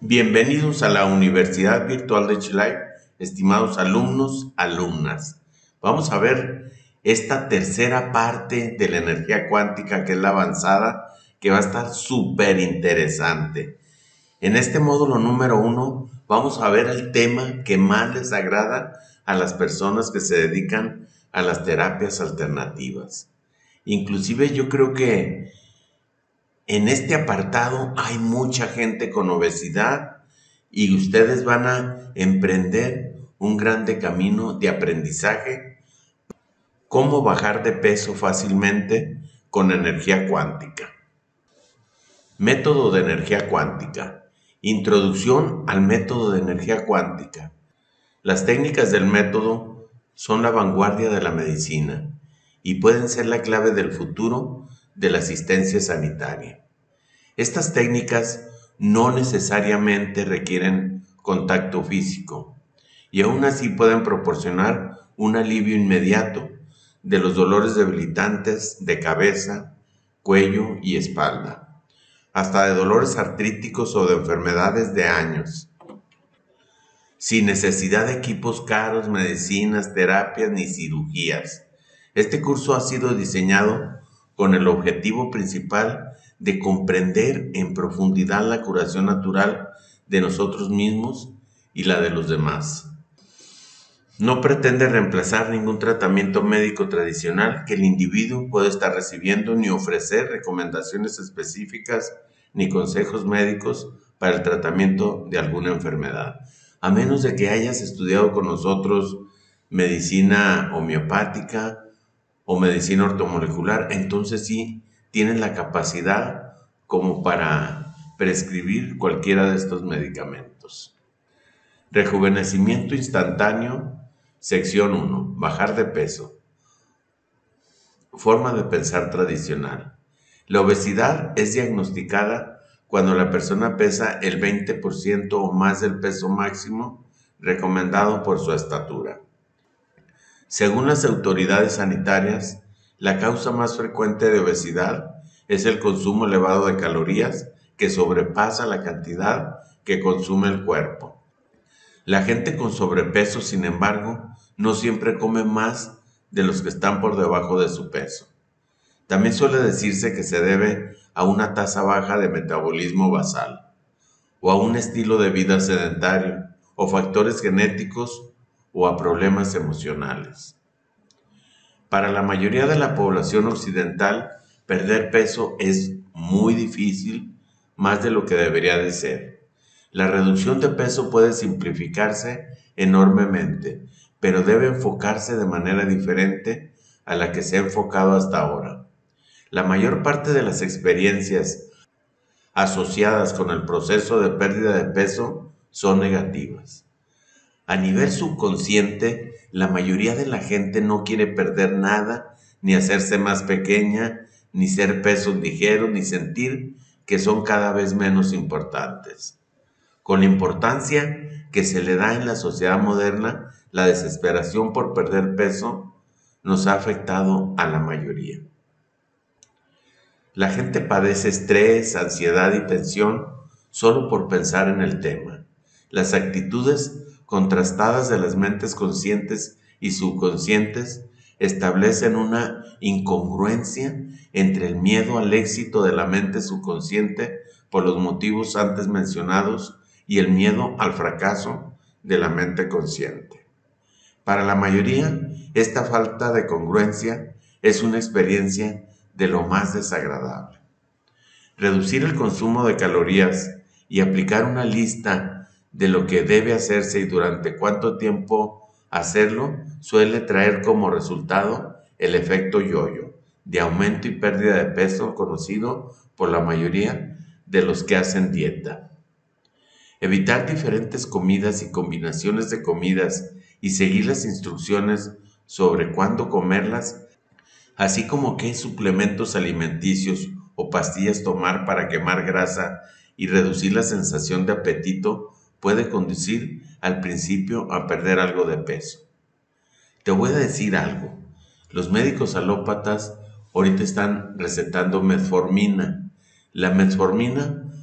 Bienvenidos a la Universidad Virtual de Chile, estimados alumnos, alumnas. Vamos a ver esta tercera parte de la energía cuántica, que es la avanzada, que va a estar súper interesante. En este módulo número 1 vamos a ver el tema que más les agrada a las personas que se dedican a las terapias alternativas. Inclusive yo creo que en este apartado hay mucha gente con obesidad y ustedes van a emprender un grande camino de aprendizaje, cómo bajar de peso fácilmente con energía cuántica. Método de energía cuántica. Introducción al método de energía cuántica. Las técnicas del método son la vanguardia de la medicina y pueden ser la clave del futuro de la asistencia sanitaria. Estas técnicas no necesariamente requieren contacto físico y aún así pueden proporcionar un alivio inmediato de los dolores debilitantes de cabeza, cuello y espalda, hasta de dolores artríticos o de enfermedades de años, sin necesidad de equipos caros, medicinas, terapias ni cirugías. Este curso ha sido diseñado con el objetivo principal de comprender en profundidad la curación natural de nosotros mismos y la de los demás. No pretende reemplazar ningún tratamiento médico tradicional que el individuo pueda estar recibiendo, ni ofrecer recomendaciones específicas ni consejos médicos para el tratamiento de alguna enfermedad. A menos de que hayas estudiado con nosotros medicina homeopática o medicina ortomolecular, entonces sí tienes la capacidad como para prescribir cualquiera de estos medicamentos. Rejuvenecimiento instantáneo, sección 1. Bajar de peso. Forma de pensar tradicional. La obesidad es diagnosticada cuando la persona pesa el 20% o más del peso máximo recomendado por su estatura. Según las autoridades sanitarias, la causa más frecuente de obesidad es el consumo elevado de calorías que sobrepasa la cantidad que consume el cuerpo. La gente con sobrepeso, sin embargo, no siempre come más de los que están por debajo de su peso. También suele decirse que se debe a una tasa baja de metabolismo basal, o a un estilo de vida sedentario, o factores genéticos, o a problemas emocionales. Para la mayoría de la población occidental, perder peso es muy difícil, más de lo que debería de ser. La reducción de peso puede simplificarse enormemente, pero debe enfocarse de manera diferente a la que se ha enfocado hasta ahora. La mayor parte de las experiencias asociadas con el proceso de pérdida de peso son negativas. A nivel subconsciente, la mayoría de la gente no quiere perder nada, ni hacerse más pequeña, ni ser pesos ligeros, ni sentir que son cada vez menos importantes. Con la importancia que se le da en la sociedad moderna, la desesperación por perder peso nos ha afectado a la mayoría. La gente padece estrés, ansiedad y tensión solo por pensar en el tema. Las actitudes contrastadas de las mentes conscientes y subconscientes establecen una incongruencia entre el miedo al éxito de la mente subconsciente por los motivos antes mencionados y el miedo al fracaso de la mente consciente. Para la mayoría, esta falta de congruencia es una experiencia de lo más desagradable. Reducir el consumo de calorías y aplicar una lista de lo que debe hacerse y durante cuánto tiempo hacerlo suele traer como resultado el efecto yo-yo de aumento y pérdida de peso conocido por la mayoría de los que hacen dieta. Evitar diferentes comidas y combinaciones de comidas y seguir las instrucciones sobre cuándo comerlas, así como qué suplementos alimenticios o pastillas tomar para quemar grasa y reducir la sensación de apetito, puede conducir al principio a perder algo de peso. Te voy a decir algo. Los médicos alópatas ahorita están recetando metformina. La metformina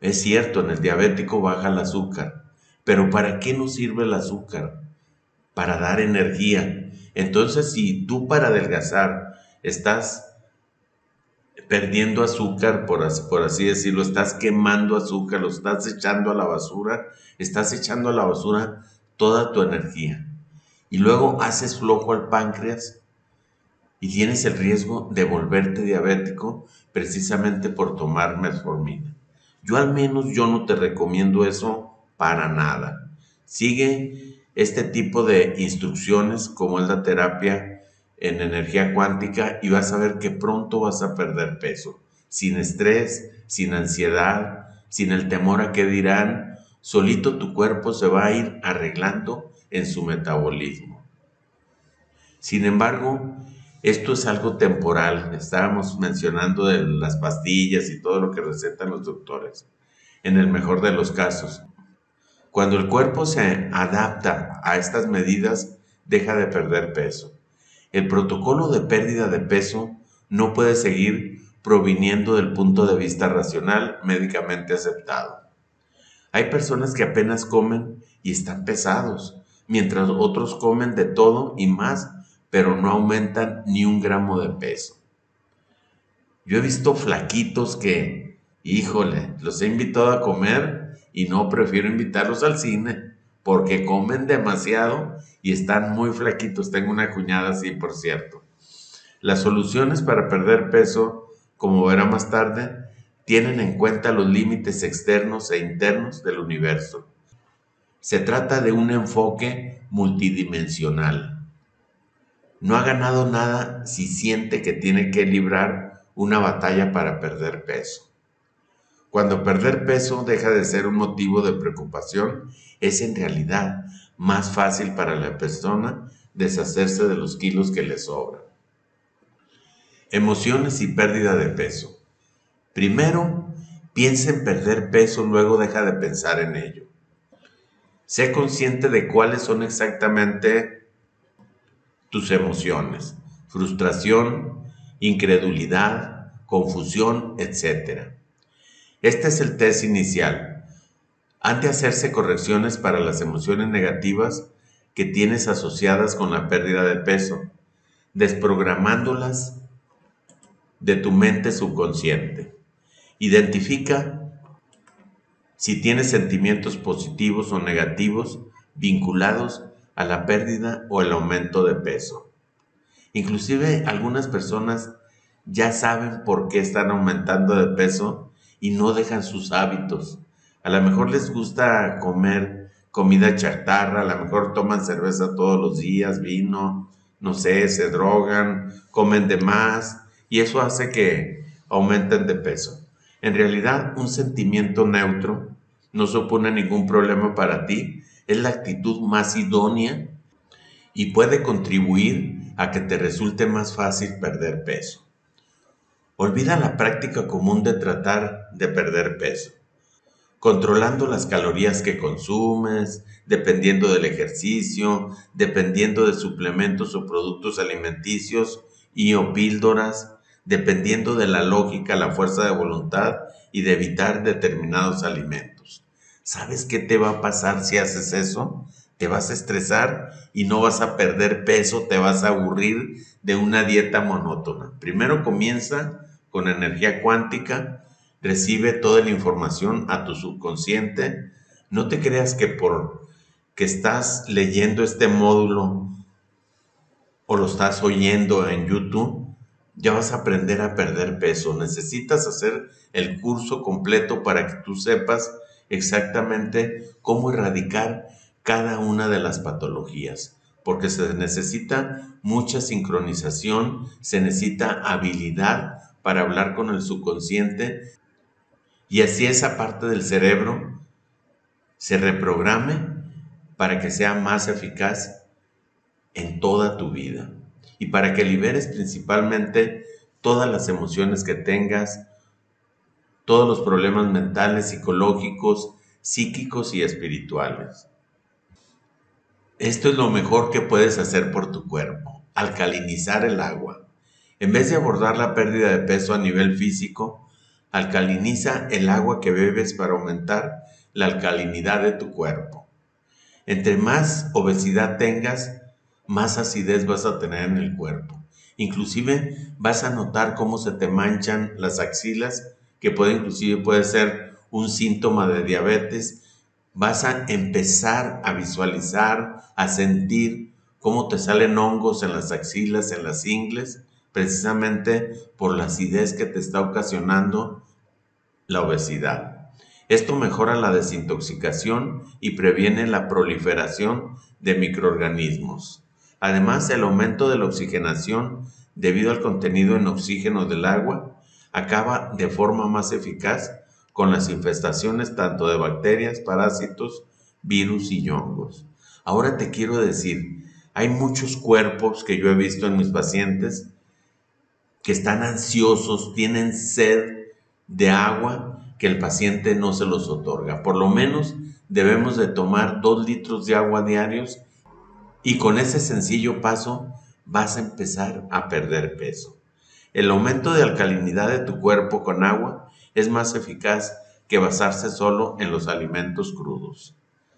Es cierto, en el diabético baja el azúcar, pero ¿para qué nos sirve el azúcar? Para dar energía. Entonces, si tú para adelgazar estás perdiendo azúcar, por así decirlo, estás quemando azúcar, lo estás echando a la basura, estás echando a la basura toda tu energía. Y luego haces flojo al páncreas y tienes el riesgo de volverte diabético precisamente por tomar metformina. Yo al menos yo no te recomiendo eso para nada. Sigue este tipo de instrucciones como es la terapia en energía cuántica y vas a ver que pronto vas a perder peso. Sin estrés, sin ansiedad, sin el temor a qué dirán, solito tu cuerpo se va a ir arreglando en su metabolismo. Sin embargo, esto es algo temporal. Estábamos mencionando de las pastillas y todo lo que recetan los doctores. En el mejor de los casos, cuando el cuerpo se adapta a estas medidas, deja de perder peso. El protocolo de pérdida de peso no puede seguir proviniendo del punto de vista racional médicamente aceptado. Hay personas que apenas comen y están pesados, mientras otros comen de todo y más, pero no aumentan ni un gramo de peso. Yo he visto flaquitos que, híjole, los he invitado a comer y no prefiero invitarlos al cine porque comen demasiado y están muy flaquitos. Tengo una cuñada así, por cierto. Las soluciones para perder peso, como verá más tarde, tienen en cuenta los límites externos e internos del universo. Se trata de un enfoque multidimensional. No ha ganado nada si siente que tiene que librar una batalla para perder peso. Cuando perder peso deja de ser un motivo de preocupación, es en realidad más fácil para la persona deshacerse de los kilos que le sobran. Emociones y pérdida de peso. Primero, piensa en perder peso, luego deja de pensar en ello. Sé consciente de cuáles son exactamente tus emociones: frustración, incredulidad, confusión, etc. Este es el test inicial. Han de hacerse correcciones para las emociones negativas que tienes asociadas con la pérdida de peso, desprogramándolas de tu mente subconsciente. Identifica si tienes sentimientos positivos o negativos vinculados a la pérdida o el aumento de peso. Inclusive algunas personas ya saben por qué están aumentando de peso y no dejan sus hábitos. A lo mejor les gusta comer comida chatarra, a lo mejor toman cerveza todos los días, vino, no sé, se drogan, comen de más y eso hace que aumenten de peso. En realidad, un sentimiento neutro no supone ningún problema para ti, es la actitud más idónea y puede contribuir a que te resulte más fácil perder peso. Olvida la práctica común de tratar de perder peso, controlando las calorías que consumes, dependiendo del ejercicio, dependiendo de suplementos o productos alimenticios y o píldoras, dependiendo de la lógica, la fuerza de voluntad y de evitar determinados alimentos. ¿Sabes qué te va a pasar si haces eso? Te vas a estresar y no vas a perder peso, te vas a aburrir de una dieta monótona. Primero comienza con energía cuántica, recibe toda la información a tu subconsciente. No te creas que por que estás leyendo este módulo o lo estás oyendo en YouTube, ya vas a aprender a perder peso. Necesitas hacer el curso completo para que tú sepas exactamente cómo erradicar cada una de las patologías, porque se necesita mucha sincronización, se necesita habilidad para hablar con el subconsciente y así esa parte del cerebro se reprograme para que sea más eficaz en toda tu vida y para que liberes principalmente todas las emociones que tengas, todos los problemas mentales, psicológicos, psíquicos y espirituales. Esto es lo mejor que puedes hacer por tu cuerpo: alcalinizar el agua. En vez de abordar la pérdida de peso a nivel físico, Alcaliniza el agua que bebes para aumentar la alcalinidad de tu cuerpo. Entre más obesidad tengas, más acidez vas a tener en el cuerpo. Inclusive vas a notar cómo se te manchan las axilas, que puede ser un síntoma de diabetes. Vas a empezar a visualizar, a sentir cómo te salen hongos en las axilas, en las ingles, precisamente por la acidez que te está ocasionando la obesidad. Esto mejora la desintoxicación y previene la proliferación de microorganismos. Además, el aumento de la oxigenación debido al contenido en oxígeno del agua acaba de forma más eficaz con las infestaciones tanto de bacterias, parásitos, virus y hongos. Ahora te quiero decir, hay muchos cuerpos que yo he visto en mis pacientes que están ansiosos, tienen sed de agua que el paciente no se los otorga. Por lo menos debemos de tomar 2 litros de agua diarios y con ese sencillo paso vas a empezar a perder peso. El aumento de alcalinidad de tu cuerpo con agua es más eficaz que basarse solo en los alimentos crudos.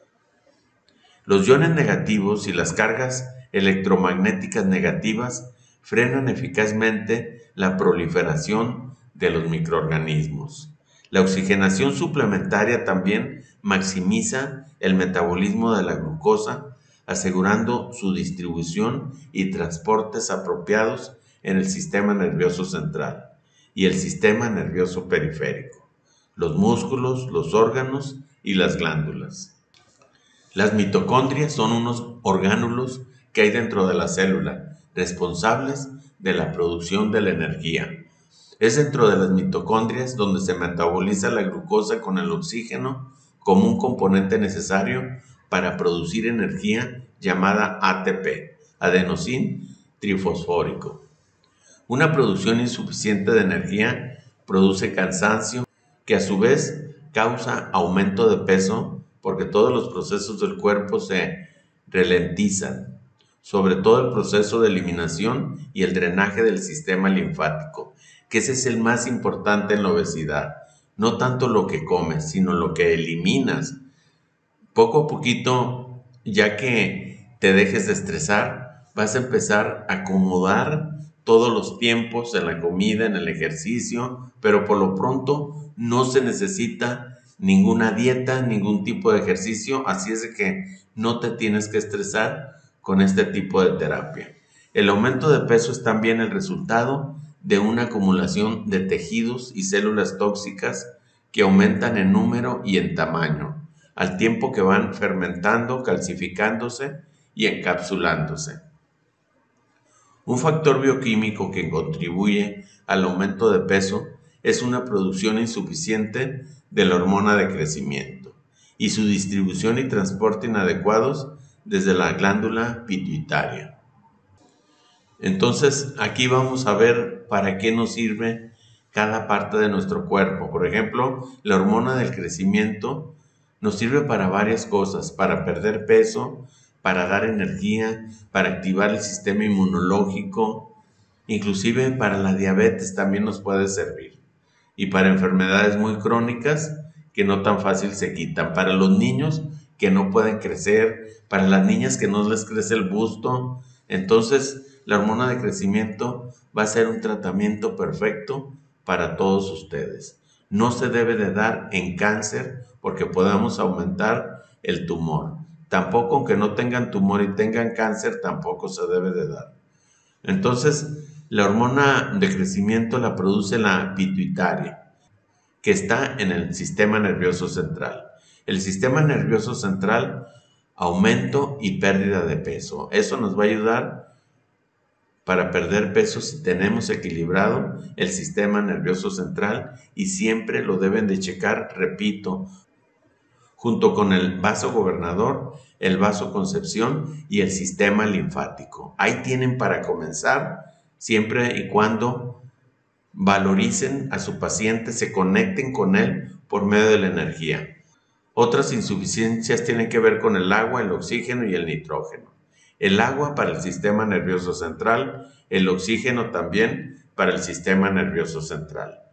Los iones negativos y las cargas electromagnéticas negativas frenan eficazmente la proliferación de los microorganismos. La oxigenación suplementaria también maximiza el metabolismo de la glucosa, asegurando su distribución y transportes apropiados en el sistema nervioso central y el sistema nervioso periférico, los músculos, los órganos y las glándulas. Las mitocondrias son unos orgánulos que hay dentro de la célula, responsables de la producción de la energía. Es dentro de las mitocondrias donde se metaboliza la glucosa con el oxígeno como un componente necesario para producir energía llamada ATP, adenosín trifosfórico. Una producción insuficiente de energía produce cansancio, que a su vez causa aumento de peso porque todos los procesos del cuerpo se ralentizan, sobre todo el proceso de eliminación y el drenaje del sistema linfático, que ese es el más importante en la obesidad. No tanto lo que comes, sino lo que eliminas. Poco a poquito, ya que te dejes de estresar, vas a empezar a acomodar todos los tiempos en la comida, en el ejercicio, pero por lo pronto no se necesita ninguna dieta, ningún tipo de ejercicio, así es de que no te tienes que estresar con este tipo de terapia. El aumento de peso es también el resultado de una acumulación de tejidos y células tóxicas que aumentan en número y en tamaño, al tiempo que van fermentando, calcificándose y encapsulándose. Un factor bioquímico que contribuye al aumento de peso es una producción insuficiente de la hormona de crecimiento y su distribución y transporte inadecuados desde la glándula pituitaria. Entonces, aquí vamos a ver para qué nos sirve cada parte de nuestro cuerpo. Por ejemplo, la hormona del crecimiento nos sirve para varias cosas, para perder peso, para dar energía, para activar el sistema inmunológico, inclusive para la diabetes también nos puede servir. Y para enfermedades muy crónicas que no tan fácil se quitan, para los niños que no pueden crecer, para las niñas que no les crece el busto. Entonces, la hormona de crecimiento va a ser un tratamiento perfecto para todos ustedes. No se debe de dar en cáncer porque podamos aumentar el tumor. Tampoco, aunque no tengan tumor y tengan cáncer, tampoco se debe de dar. Entonces, la hormona de crecimiento la produce la pituitaria, que está en el sistema nervioso central. El sistema nervioso central, aumento y pérdida de peso. Eso nos va a ayudar para perder peso si tenemos equilibrado el sistema nervioso central y siempre lo deben de checar, repito, junto con el vaso gobernador, el vaso concepción y el sistema linfático. Ahí tienen para comenzar, siempre y cuando valoricen a su paciente, se conecten con él por medio de la energía. Otras insuficiencias tienen que ver con el agua, el oxígeno y el nitrógeno. El agua para el sistema nervioso central, el oxígeno también para el sistema nervioso central.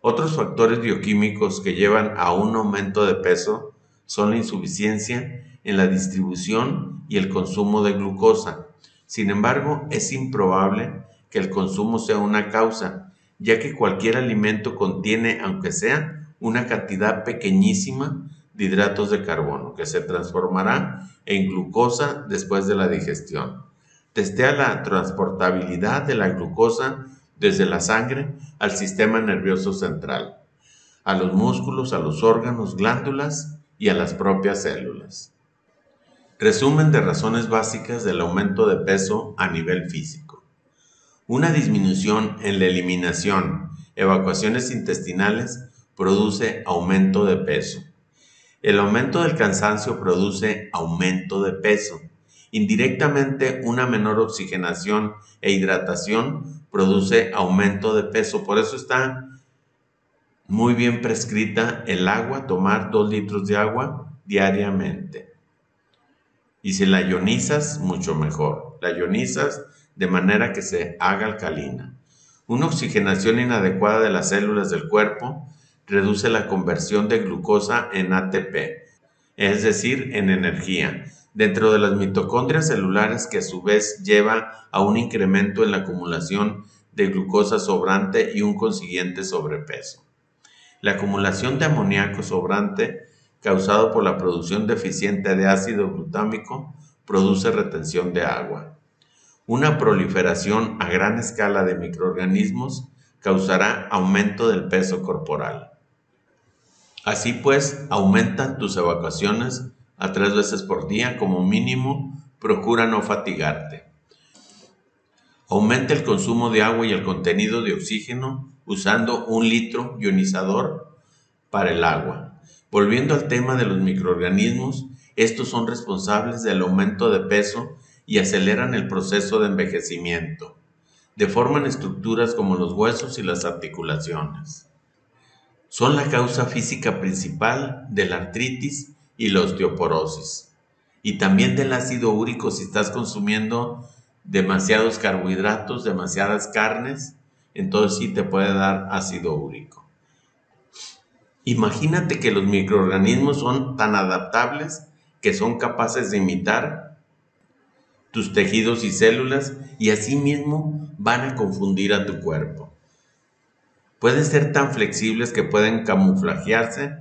Otros factores bioquímicos que llevan a un aumento de peso son la insuficiencia en la distribución y el consumo de glucosa. Sin embargo, es improbable que el consumo sea una causa, ya que cualquier alimento contiene, aunque sea, una cantidad pequeñísima de hidratos de carbono, que se transformará en glucosa después de la digestión. Testea la transportabilidad de la glucosa desde la sangre al sistema nervioso central, a los músculos, a los órganos, glándulas y a las propias células. Resumen de razones básicas del aumento de peso a nivel físico. Una disminución en la eliminación, evacuaciones intestinales, produce aumento de peso. El aumento del cansancio produce aumento de peso. Indirectamente, una menor oxigenación e hidratación produce aumento de peso. Por eso está muy bien prescrita el agua, tomar 2 litros de agua diariamente. Y si la ionizas, mucho mejor. La ionizas de manera que se haga alcalina. Una oxigenación inadecuada de las células del cuerpo reduce la conversión de glucosa en ATP, es decir, en energía, dentro de las mitocondrias celulares, que a su vez lleva a un incremento en la acumulación de glucosa sobrante y un consiguiente sobrepeso. La acumulación de amoníaco sobrante, causado por la producción deficiente de ácido glutámico, produce retención de agua. Una proliferación a gran escala de microorganismos causará aumento del peso corporal. Así pues, aumentan tus evacuaciones a 3 veces por día como mínimo. Procura no fatigarte. Aumenta el consumo de agua y el contenido de oxígeno usando 1 litro ionizador para el agua. Volviendo al tema de los microorganismos, estos son responsables del aumento de peso y aceleran el proceso de envejecimiento. Deforman estructuras como los huesos y las articulaciones. Son la causa física principal de la artritis y la osteoporosis. Y también del ácido úrico si estás consumiendo demasiados carbohidratos, demasiadas carnes, entonces sí te puede dar ácido úrico. Imagínate que los microorganismos son tan adaptables que son capaces de imitar tus tejidos y células y asimismo van a confundir a tu cuerpo. Pueden ser tan flexibles que pueden camuflajearse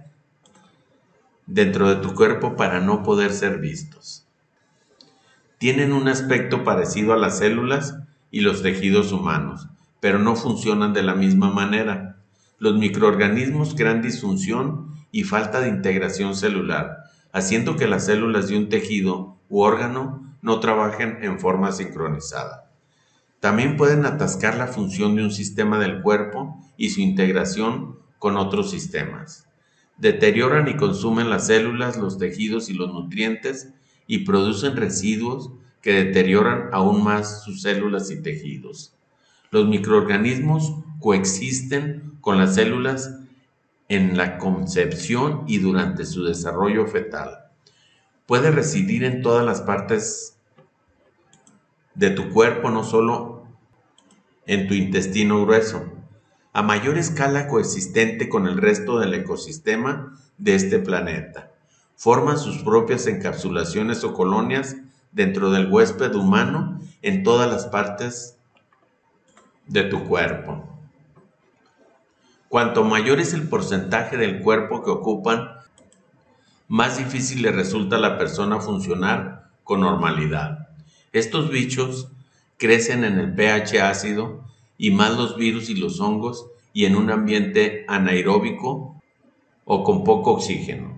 dentro de tu cuerpo para no poder ser vistos. Tienen un aspecto parecido a las células y los tejidos humanos, pero no funcionan de la misma manera. Los microorganismos crean disfunción y falta de integración celular, haciendo que las células de un tejido u órgano no trabajen en forma sincronizada. También pueden atascar la función de un sistema del cuerpo y su integración con otros sistemas. Deterioran y consumen las células, los tejidos y los nutrientes y producen residuos que deterioran aún más sus células y tejidos. Los microorganismos coexisten con las células en la concepción y durante su desarrollo fetal. Puede residir en todas las partes de tu cuerpo, no solo en tu intestino grueso, a mayor escala coexistente con el resto del ecosistema de este planeta. Forman sus propias encapsulaciones o colonias dentro del huésped humano en todas las partes de tu cuerpo. Cuanto mayor es el porcentaje del cuerpo que ocupan, más difícil le resulta a la persona funcionar con normalidad. Estos bichos crecen en el pH ácido y más los virus y los hongos y en un ambiente anaeróbico o con poco oxígeno.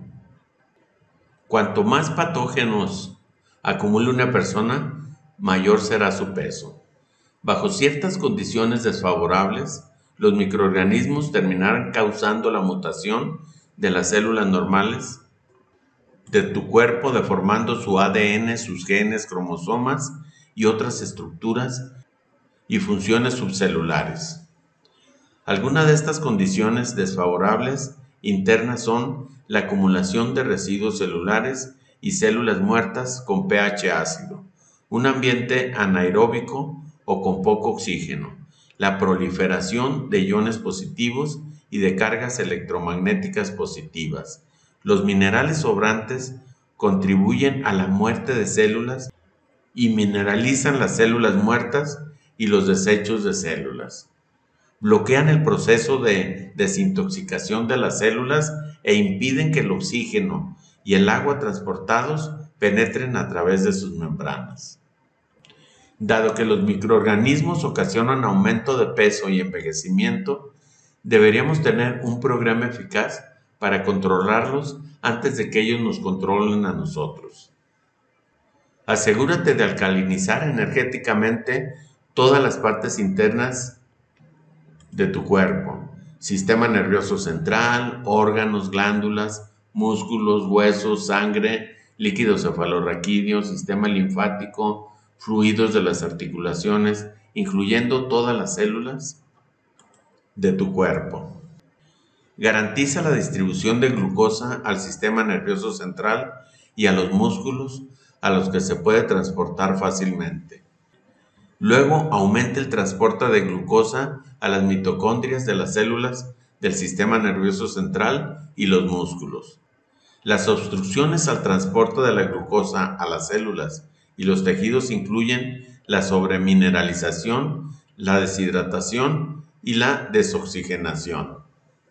Cuanto más patógenos acumule una persona, mayor será su peso. Bajo ciertas condiciones desfavorables, los microorganismos terminarán causando la mutación de las células normales de tu cuerpo, deformando su ADN, sus genes, cromosomas y otras estructuras y funciones subcelulares. Algunas de estas condiciones desfavorables internas son la acumulación de residuos celulares y células muertas con pH ácido, un ambiente anaeróbico o con poco oxígeno, la proliferación de iones positivos y de cargas electromagnéticas positivas. Los minerales sobrantes contribuyen a la muerte de células y mineralizan las células muertas y los desechos de células. Bloquean el proceso de desintoxicación de las células e impiden que el oxígeno y el agua transportados penetren a través de sus membranas. Dado que los microorganismos ocasionan aumento de peso y envejecimiento, deberíamos tener un programa eficaz para controlarlos antes de que ellos nos controlen a nosotros. Asegúrate de alcalinizar energéticamente todas las partes internas de tu cuerpo: sistema nervioso central, órganos, glándulas, músculos, huesos, sangre, líquido cefalorraquídeo, sistema linfático, fluidos de las articulaciones, incluyendo todas las células de tu cuerpo. Garantiza la distribución de glucosa al sistema nervioso central y a los músculos a los que se puede transportar fácilmente. Luego aumenta el transporte de glucosa a las mitocondrias de las células del sistema nervioso central y los músculos. Las obstrucciones al transporte de la glucosa a las células y los tejidos incluyen la sobremineralización, la deshidratación y la desoxigenación.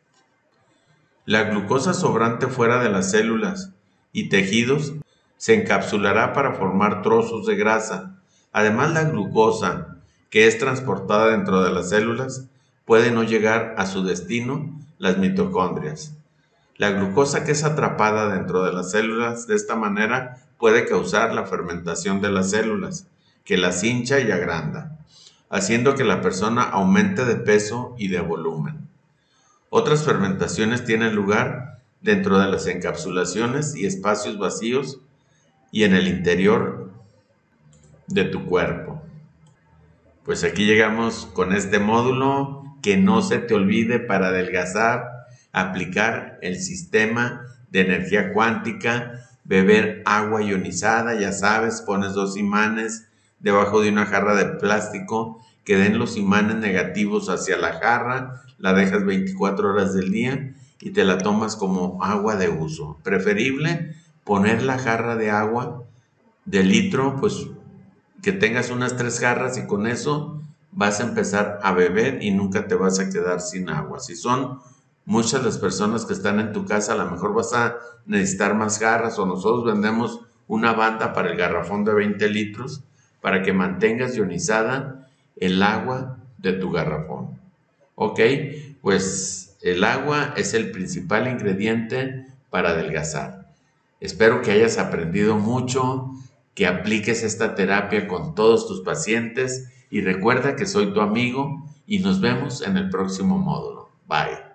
La glucosa sobrante fuera de las células y tejidos se encapsulará para formar trozos de grasa. Además, la glucosa que es transportada dentro de las células puede no llegar a su destino, las mitocondrias. La glucosa que es atrapada dentro de las células de esta manera puede causar la fermentación de las células, que las hincha y agranda, haciendo que la persona aumente de peso y de volumen. Otras fermentaciones tienen lugar dentro de las encapsulaciones y espacios vacíos y en el interior de tu cuerpo. Pues aquí llegamos con este módulo. Que no se te olvide, para adelgazar, aplicar el sistema de energía cuántica, beber agua ionizada, ya sabes, pones 2 imanes debajo de una jarra de plástico que den los imanes negativos hacia la jarra, la dejas 24 horas del día y te la tomas como agua de uso. Preferible poner la jarra de agua de litro, pues que tengas unas 3 jarras y con eso vas a empezar a beber y nunca te vas a quedar sin agua. Si son muchas las personas que están en tu casa, a lo mejor vas a necesitar más jarras, o nosotros vendemos una banda para el garrafón de 20 litros para que mantengas ionizada el agua de tu garrafón. Ok, pues el agua es el principal ingrediente para adelgazar. Espero que hayas aprendido mucho, que apliques esta terapia con todos tus pacientes y recuerda que soy tu amigo y nos vemos en el próximo módulo. Bye.